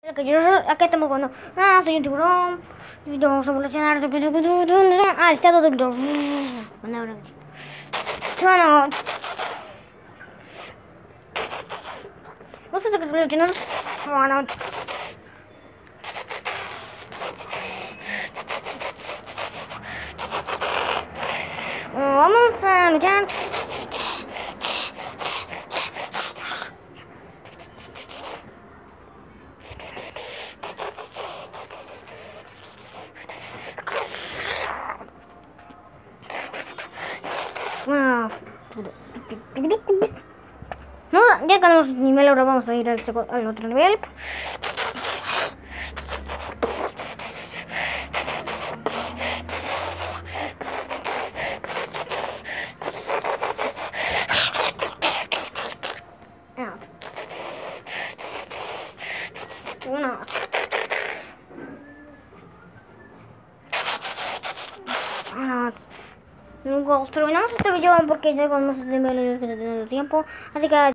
Acá estamos jugando. Ah, soy un tiburón. Y vamos a evolucionar. Ah, está todo el bueno, no sé qué es bueno. Vamos a luchar. No, ya ganamos nivel, ahora vamos a ir al otro nivel. Terminamos este video porque ya con más niveles que tenemos tiempo, así que